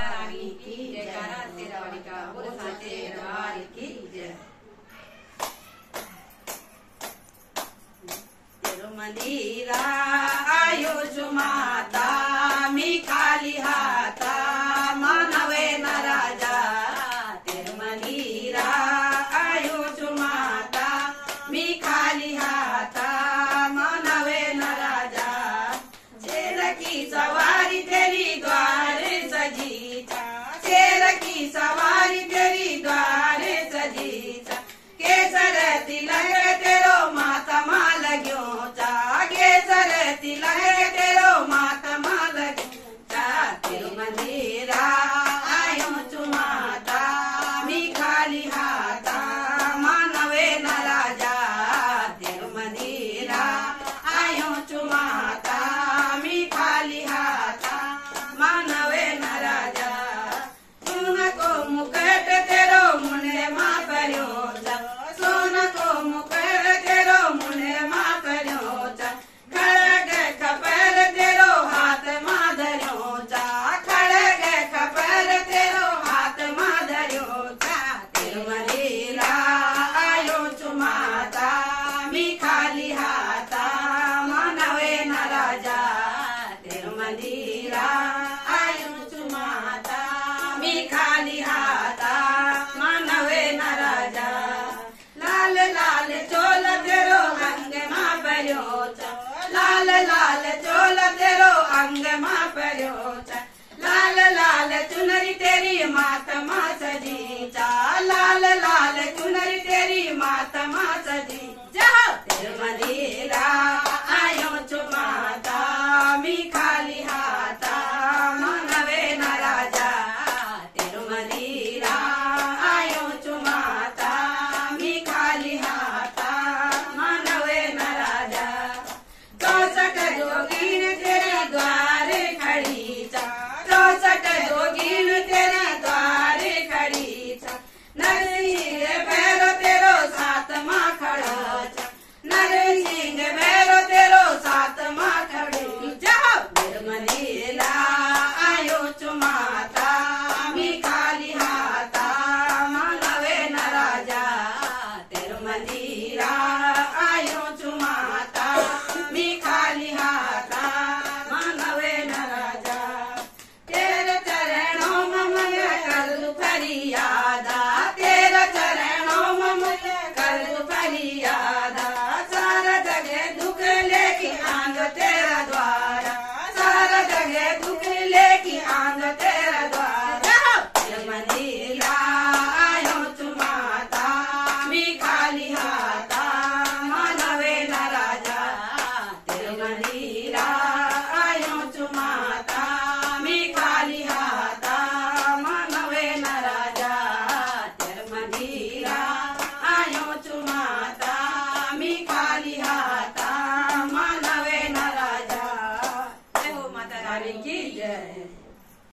रानी की जयकारा शेरावाली का बोल साचे दरबार की जय। तिरुमंदिरा आयुष माता मी खाली हाता मानवे न राजा। तिरुमंदिरा आयुष माता मी खाली हाता मानवे न राजा। शेर की सवारी तेरी द्वार सजीचा, शेर की सवारी तेरी द्वार सजीचा। केसर तिलक तेरो माता माल ग्योचा, केसर तिलक तेरो माता माल ग्योचा। तिरुमंदिरा आयुष माता मी खाली हाता मानवे न राजा। तिरुमंदिरा आयुष माता मी खाली हाता मानवे न राजा। सोन को मुकुट तेरो मुंडे मां पर्योचा, सोन को मुकुट तेरो मुंडे मां पर्योचा। खड़ग खपर तेरो हाथ मां धर्योचा, खड़ग खपर तेरो हाथ मां धर्योचा। तिरुमंदिरा आयुष माता मी खाली हाता मानवे न राजा। तिरुमंदिरा आयुष माता मी खाली हाता मानवे न राजा। लाल लाल चोल तेरो अंग मां पर्योचा, लाल लाल चोल तेरो अंग मां पर्योचा। लाल लाल चुनरी तेरी मात मां